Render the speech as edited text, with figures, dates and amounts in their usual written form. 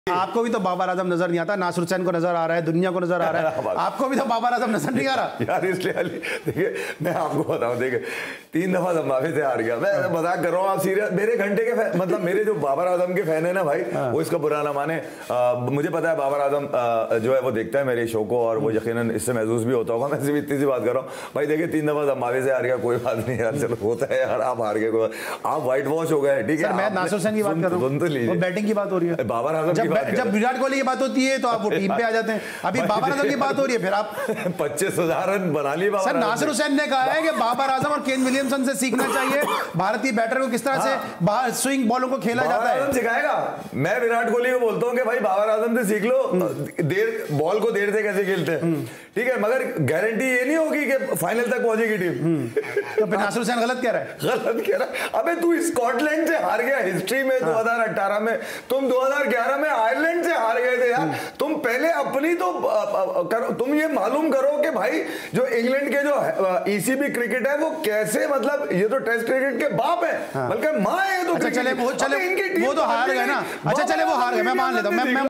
आपको भी तो बाबर आजम नजर नहीं आता, नासिर हुसैन को नजर आ रहा है, दुनिया को नजर आ रहा है, आपको भी तो बाबर आजम नजर नहीं आ रहा यार। इसलिए देखिए मैं आपको बताऊं, देखिए 3 दफा ज़िम्बाब्वे से हार गया। मैं मजाक कर रहा हूँ, आप सीरियस? मेरे घंटे के मतलब मेरे जो बाबर आजम के फैन है ना भाई, वो इसका बुरा ना माने। मुझे पता है बाबर आजम जो है वो देखता है मेरे शो को और वो यकीनन इससे महसूस भी होता होगा। मैं सिर्फ इतनी सी बात कर रहा हूँ भाई, देखिए 3 दफा ज़िम्बाब्वे से हार गया, कोई बात नहीं यार, चलो होता है यार, आप हार गए, आप व्हाइट वॉश हो गए, ठीक है। मैं नासिर हुसैन की बात कर रहा हूँ, बैटिंग की बात हो रही है, बाबर आजम की बात, जब विराट कोहली की बात होती है तो आप वो टीम पे आ जाते हैं। अभी बाबर आजम की बात हो रही है, फिर आप 25,000 रन बना लिए बाबर। सर नासिर हुसैन ने कहा है कि बाबर आजम और केन विलियमसन से सीखना चाहिए भारतीय बैटर को किस तरह से बाहर स्विंग बॉलों को खेला जाता है, सिखाएगा। मैं विराट कोहली को बोलता हूं कि भाई बाबर आजम से सीख लो, देर बॉल को देर से कैसे खेलते हैं, ठीक है, मगर गारंटी ये नहीं होगी कि फाइनल तक पहुंचेगी टीम। तो फिर नासिर हुसैन गलत कह रहा है, गलत कह रहा है। अबे तू स्कॉटलैंड से हार गया हिस्ट्री में 2018 में, तुम 2011 में आयरलैंड से हार गए थे यार। तुम पहले अपनी तो तुम ये मालूम करो कि भाई जो इंग्लैंड के जो ईसीबी क्रिकेट है वो कैसे, मतलब ये तो टेस्ट क्रिकेट के बाप है, बल्कि माँ है। तो अच्छा चले वो तो हार गए ना, अच्छा चले वो हार गए, मैं मान लेता हूँ, मैं